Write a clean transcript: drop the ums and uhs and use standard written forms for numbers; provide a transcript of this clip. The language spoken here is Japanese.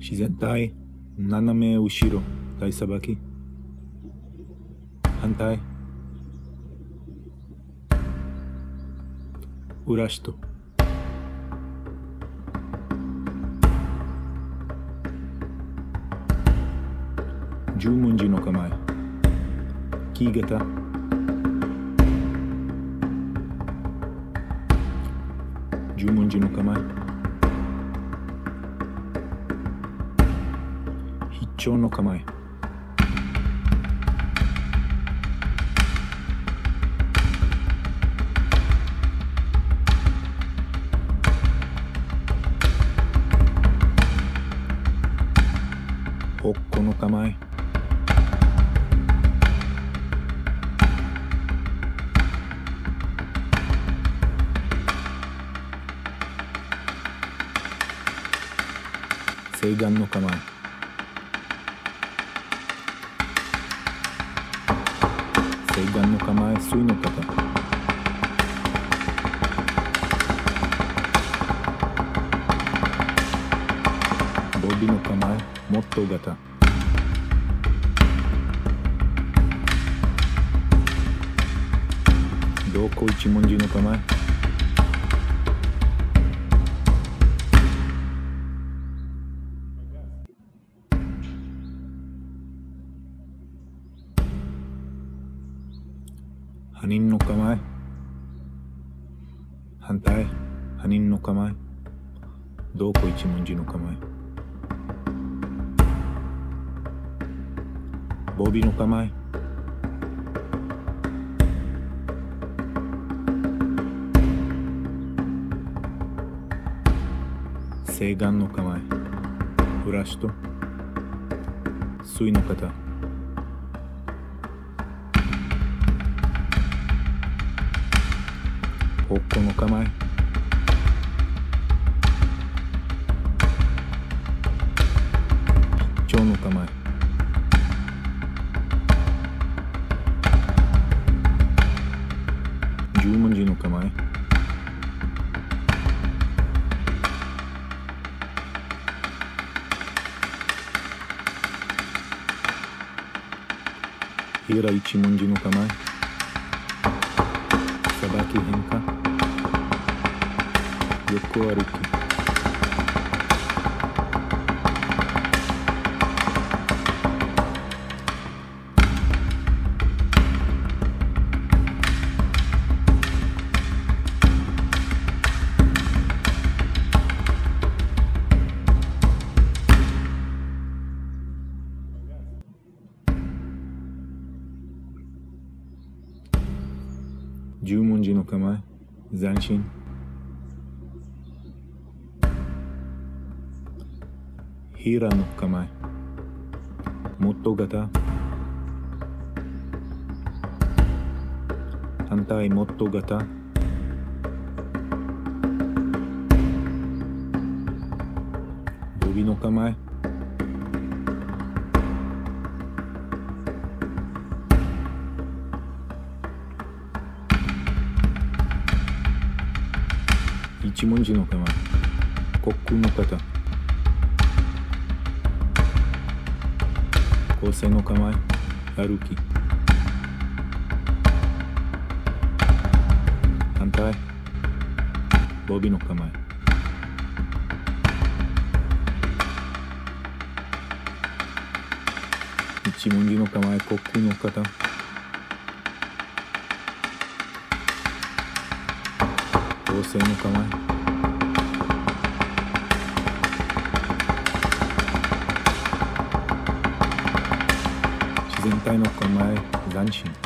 自然体、斜め後ろ、体さばき。反対。裏しと。十文字の構え。木型。十文字の構え。必聴の構え。ほっこの構え。正眼の構え。正眼の構え、水の型。ボビの構え、モットー型。同行一文字の構え。他人の構え。反対。他人の構え。同行一文字の構え。ボビの構え。正眼の構え。フラッシュと水の型。ほっこの構え。必聴の構え。十文字の構え。平一文字の構え。さばき変化。横歩き。十文字の構え。斬新。平の構え。モットー型。反対モットー型。ボビの構え。一文字の構え。コックの型。構成の構え。歩き。反対。ボビの構え。一文字の構え。コックの型。構成の構え。全体の構え、斬新。